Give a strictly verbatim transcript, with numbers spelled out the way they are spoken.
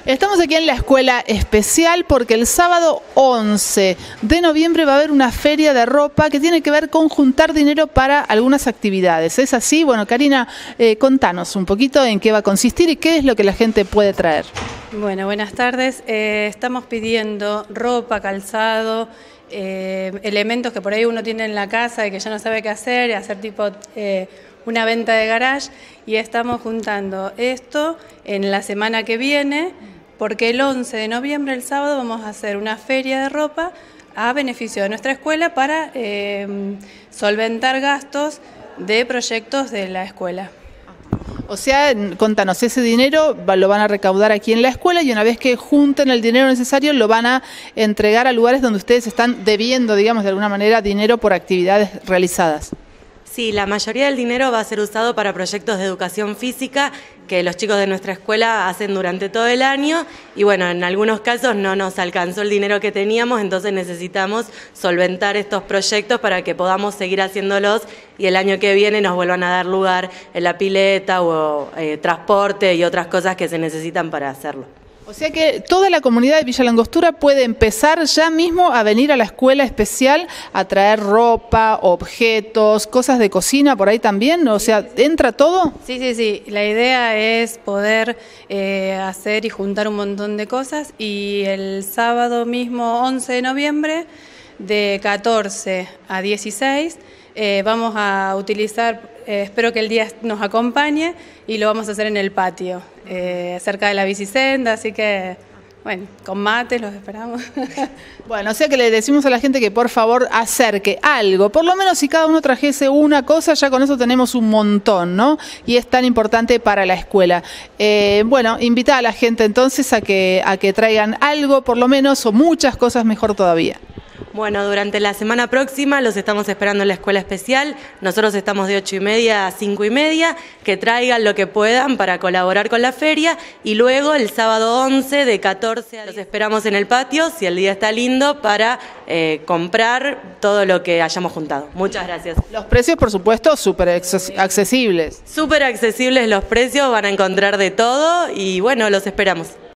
Estamos aquí en la escuela especial porque el sábado once de noviembre va a haber una feria de ropa que tiene que ver con juntar dinero para algunas actividades. ¿Es así? Bueno, Karina, eh, contanos un poquito en qué va a consistir y qué es lo que la gente puede traer. Bueno, buenas tardes. Eh, estamos pidiendo ropa, calzado, eh, elementos que por ahí uno tiene en la casa y que ya no sabe qué hacer, y hacer tipo eh, una venta de garage, y estamos juntando esto en la semana que viene, porque el once de noviembre, el sábado, vamos a hacer una feria de ropa a beneficio de nuestra escuela para eh, solventar gastos de proyectos de la escuela. O sea, contanos, ese dinero lo van a recaudar aquí en la escuela y una vez que junten el dinero necesario lo van a entregar a lugares donde ustedes están debiendo, digamos, de alguna manera, dinero por actividades realizadas. Sí, la mayoría del dinero va a ser usado para proyectos de educación física que los chicos de nuestra escuela hacen durante todo el año y bueno, en algunos casos no nos alcanzó el dinero que teníamos, entonces necesitamos solventar estos proyectos para que podamos seguir haciéndolos y el año que viene nos vuelvan a dar lugar en la pileta o eh, transporte y otras cosas que se necesitan para hacerlo. O sea que toda la comunidad de Villa Langostura puede empezar ya mismo a venir a la escuela especial a traer ropa, objetos, cosas de cocina por ahí también, o sea, ¿entra todo? Sí, sí, sí. La idea es poder eh, hacer y juntar un montón de cosas, y el sábado mismo, once de noviembre, de catorce a dieciséis, eh, vamos a utilizar, eh, espero que el día nos acompañe, y lo vamos a hacer en el patio, eh, cerca de la bicisenda, así que, bueno, con mates los esperamos. Bueno, o sea que le decimos a la gente que por favor acerque algo, por lo menos si cada uno trajese una cosa, ya con eso tenemos un montón, ¿no? Y es tan importante para la escuela. Eh, bueno, invita a la gente entonces a que, a que traigan algo, por lo menos, o muchas cosas, mejor todavía. Bueno, durante la semana próxima los estamos esperando en la escuela especial. Nosotros estamos de ocho y media a cinco y media, que traigan lo que puedan para colaborar con la feria, y luego el sábado once de catorce a los esperamos en el patio, si el día está lindo, para eh, comprar todo lo que hayamos juntado. Muchas gracias. Los precios, por supuesto, súper accesibles. Súper accesibles los precios, van a encontrar de todo y bueno, los esperamos.